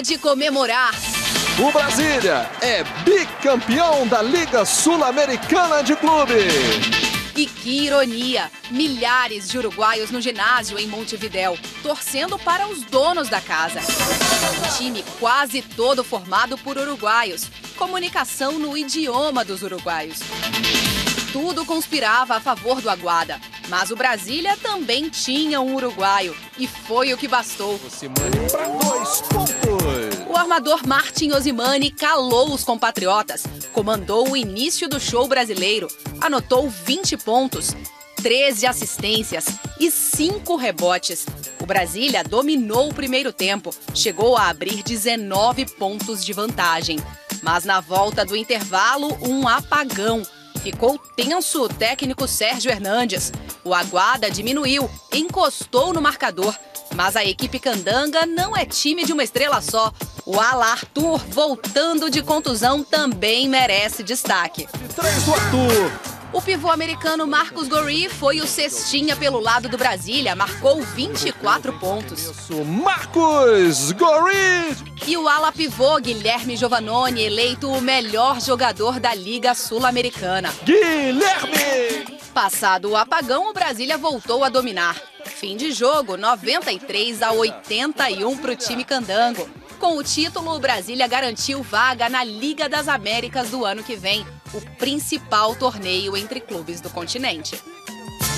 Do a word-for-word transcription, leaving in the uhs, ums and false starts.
de comemorar. O Brasília é bicampeão da Liga Sul-Americana de Clubes. E que ironia! Milhares de uruguaios no ginásio em Montevidéu, torcendo para os donos da casa. Um time quase todo formado por uruguaios. Comunicação no idioma dos uruguaios. Tudo conspirava a favor do Aguada. Mas o Brasília também tinha um uruguaio. E foi o que bastou. Osimani para dois pontos. O armador Martin Osimani calou os compatriotas. Comandou o início do show brasileiro. Anotou vinte pontos, treze assistências e cinco rebotes. O Brasília dominou o primeiro tempo. Chegou a abrir dezenove pontos de vantagem. Mas na volta do intervalo, um apagão. Ficou tenso o técnico Sérgio Hernandes. O Aguada diminuiu, encostou no marcador. Mas a equipe candanga não é time de uma estrela só. O Ala Arthur, voltando de contusão, também merece destaque. Três do Arthur. O pivô americano Marcus Goree foi o cestinha pelo lado do Brasília, marcou vinte e quatro pontos. Isso, Marcus Goree. E o ala pivô Guilherme Giovannone, eleito o melhor jogador da Liga Sul-Americana. Guilherme! Passado o apagão, o Brasília voltou a dominar. Fim de jogo, noventa e três a oitenta e um para o time candango. Com o título, o Brasília garantiu vaga na Liga das Américas do ano que vem, o principal torneio entre clubes do continente.